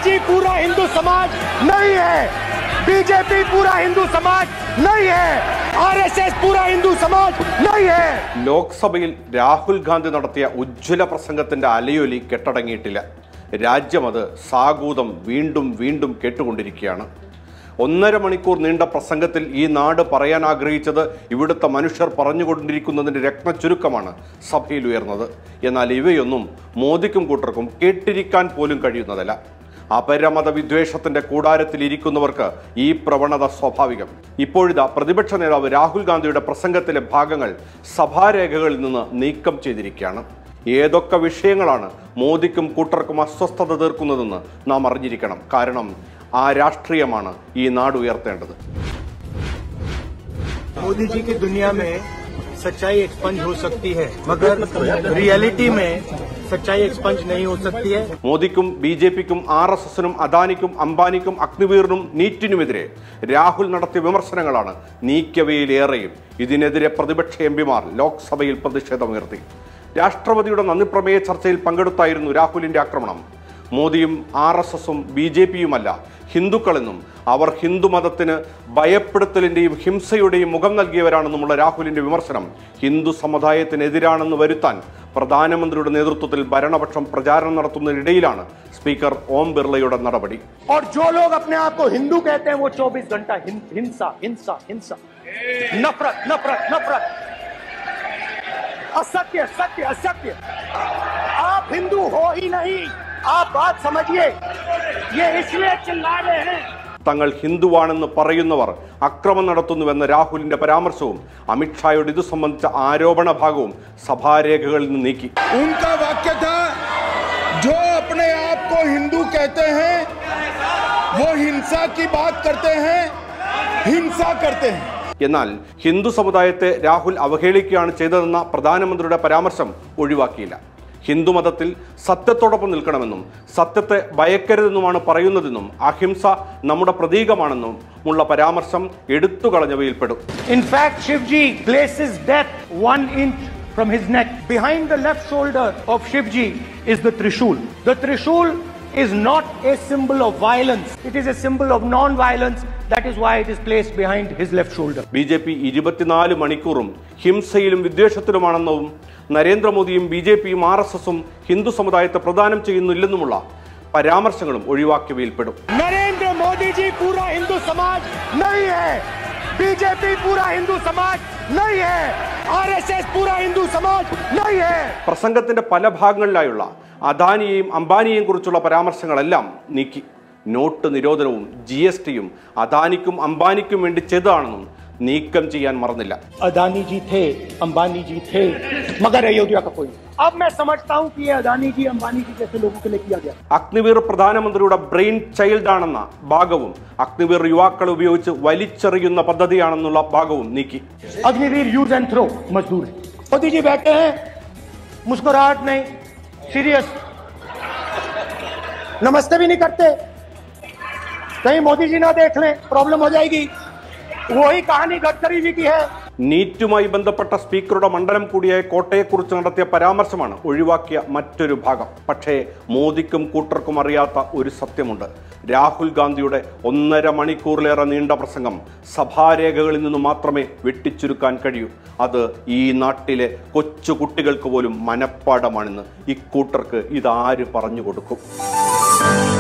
जी पूरा हिंदू समाज नहीं है, बीजेपी पूरा हिंदू समाज नहीं है, आरएसएस पूरा हिंदू समाज नहीं है. ലോക്സഭയിൽ രാഹുൽ ഗാന്ധി നടത്തിയ ഉജ്ജ്വല പ്രസംഗത്തിന്റെ അലയൊലി കെട്ടടങ്ങിയിട്ടില്ല. രാജ്യം അത് സാഗൂതം വീണ്ടും വീണ്ടും കേട്ടുകൊണ്ടിരിക്കുകയാണ്. 1.5 മണിക്കൂർ നീണ്ട പ്രസംഗത്തിൽ ഈ നാട് പറയാൻ ആഗ്രഹിച്ചത് ഇവിടുത്തെ മനുഷ്യർ പറഞ്ഞുകൊണ്ടിരിക്കുന്നതിന്റെ രത്നച്ചുരുക്കമാണ് സഭയിൽ ഉയർന്നത്. എന്നാൽ ഇവയൊന്നും മോദിക്കും കൂട്ടർക്കും കേട്ടിരിക്കാൻ പോലും കഴിയുന്നതല്ല. അപരമത വിദ്വേഷത്തിന്റെ കൂടാരത്തിൽ ഇരിക്കുന്നവർക്ക് ഈ പ്രവണത സ്വാഭാവികം. ഇപ്പോഴിതാ പ്രതിപക്ഷ നേതാവ് രാഹുൽ ഗാന്ധിയുടെ പ്രസംഗത്തിലെ ഭാഗങ്ങൾ സഭാരേഖകളിൽ നിന്ന് നീക്കം ചെയ്തിരിക്കുകയാണ്. ഏതൊക്കെ വിഷയങ്ങളാണ് മോദിക്കും കൂട്ടർക്കും അസ്വസ്ഥത തീർക്കുന്നതെന്ന് നാം അറിഞ്ഞിരിക്കണം. കാരണം ആ രാഷ്ട്രീയമാണ് ഈ നാട് ഉയർത്തേണ്ടത്. मोदी जी की दुनिया में सच्चाई एक्सपंज हो सकती है, मगर रियलिटी में सच्चाई एक्सपंज नहीं हो सकती है. മോദിക്കും ബിജെപിക്കും ആർഎസ്എസിനും അദാനിക്കും അംബാനിക്കും അഗ്നിവീറിനും നീറ്റിനുമെതിരെ രാഹുൽ നടത്തിയ വിമർശനങ്ങളാണ് നീക്കിയവയിലേറെയും. ഇതിനെതിരെ പ്രതിപക്ഷ എംപിമാർ ലോക്സഭയിൽ പ്രതിഷേധമുയർത്തി. രാഷ്ട്രപതിയുടെ നന്ദിപ്രമേയ ചർച്ചയിൽ പങ്കെടുത്തായിരുന്നു രാഹുലിന്റെ ആക്രമണം. മോദിയും ആർഎസ്എസും ബിജെപിയുമല്ല ഹിന്ദുക്കളെന്നും അവർ ഹിന്ദുമതത്തിന് ഭയപ്പെടുത്തലിന്റെയും ഹിംസയുടെയും മുഖം നൽകിയവരാണെന്നുമുള്ള രാഹുലിന്റെ വിമർശനം ഹിന്ദു സമുദായത്തിനെതിരാണെന്ന് വരുത്താൻ പ്രധാനമന്ത്രിയുടെ നേതൃത്വത്തിൽ ഭരണപക്ഷം പ്രചാരണം നടത്തുന്നതിനിടയിലാണ് സ്പീക്കർ ഓം ബിർളയുടെ നടപടി. और जो लोग अपने आप को हिंदू कहते हैं वो 24 घंटा हिंसा हिंसा हिंसा, नफरत नफरत नफरत, असत्य सत्य असत्य. आप हिंदू हो ही नहीं, आप बात समझिए. ये इसलिए चिल्ला रहे हैं. തങ്ങൾ ഹിന്ദുവാണെന്ന് പറയുന്നവർ അക്രമം നടത്തുന്നുവെന്ന രാഹുലിന്റെ പരാമർശവും അമിത്ഷായുടെ ഇത് സംബന്ധിച്ച ആരോപണ ഭാഗവും സഭാരേഖകളിൽ നിന്ന് നീക്കി. उनका वाक्य था, जो अपने आप को हिंदू कहते हैं वो हिंसा की बात करते हैं, हिंसा करते हैं. എന്നാൽ ഹിന്ദു സമുദായത്തെ രാഹുൽ അവഹേളിക്കുകയാണ് ചെയ്തതെന്ന പ്രധാനമന്ത്രിയുടെ പരാമർശം ഒഴിവാക്കിയില്ല. ഹിന്ദുമതത്തിൽ സത്യത്തോടൊപ്പം നിൽക്കണമെന്നും സത്യത്തെ ഭയക്കരുതെന്നുമാണ് പറയുന്നതെന്നും അഹിംസ നമ്മുടെ പ്രതീകമാണെന്നും ഉള്ള പരാമർശം എടുത്തുകളഞ്ഞവയിൽപ്പെടും. In fact, Shivji places death 1 inch from his neck. Behind the left shoulder of Shivji is the Trishul. The Trishul is not a symbol of violence. It is a symbol of non-violence. That is why it is placed behind his left shoulder. BJP 24 മണിക്കൂറും ഹിംസയിലും വിദ്വേഷത്തിലുമാണെന്നും നരേന്ദ്രമോദിയും ബിജെപിയും ആർഎസ്എസും ഹിന്ദു സമുദായത്തെ പ്രദാനം ചെയ്യുന്നില്ലെന്നുമുള്ള പരാമർശങ്ങളും ഒഴിവാക്കിയവയിൽപ്പെടും. नरेंद्र मोदी जी पूरा हिंदू समाज नहीं है, BJP पूरा हिंदू समाज नहीं है, आरएसएस पूरा हिंदू समाज नहीं है. പ്രസംഗത്തിന്റെ പല ഭാഗങ്ങളിലായുള്ള അദാനിയെയും അംബാനിയെയും കുറിച്ചുള്ള പരാമർശങ്ങളെല്ലാം നീക്കി. നോട്ട് നിരോധനവും GSTയും അദാനിക്കും അംബാനിക്കും വേണ്ടി ചെയ്തതാണെന്നും നീക്കം ചെയ്യാൻ മറന്നില്ല. अदानी जी थे, अंबानी जी थे, मगर अयोध्या का कोई. अब मैं समझता हूं कि ये अदानी जी अंबानी जी जैसे लोगों के लिए किया गया. അഗ്നിവീർ പ്രധാനമന്ത്രിയുടെ ബ്രെയിൻ ചൈൽഡ് ആണെന്ന ഭാഗവും അഗ്നിവീർ യുവാക്കളെ ഉപയോഗിച്ച് വലിച്ചെറിയുന്ന പദ്ധതിയാണെന്നുള്ള ഭാഗവും നീക്കി. अग्निवीर यूज एंड थ्रो मजदूर. मोदी जी बैठे हैं, मुस्कुराहट नहीं, सीरियस, नमस्ते भी नहीं करते. कहीं मोदी जी ना देख लें, प्रॉब्लम हो जाएगी. वही कहानी गडकरी जी की है. നീറ്റുമായി ബന്ധപ്പെട്ട സ്പീക്കറുടെ മണ്ഡലം കൂടിയായ കോട്ടയെക്കുറിച്ച് നടത്തിയ പരാമർശമാണ് ഒഴിവാക്കിയ മറ്റൊരു ഭാഗം. പക്ഷേ മോദിക്കും കൂട്ടർക്കും അറിയാത്ത ഒരു സത്യമുണ്ട്. രാഹുൽ ഗാന്ധിയുടെ 1.5 മണിക്കൂറിലേറെ നീണ്ട പ്രസംഗം സഭാരേഖകളിൽ നിന്ന് മാത്രമേ വെട്ടിച്ചുരുക്കാൻ കഴിയൂ. അത് ഈ നാട്ടിലെ കൊച്ചു കുട്ടികൾക്ക് പോലും മനഃപ്പാഠമാണെന്ന് ഇക്കൂട്ടർക്ക് ഇതാര് പറഞ്ഞു കൊടുക്കും?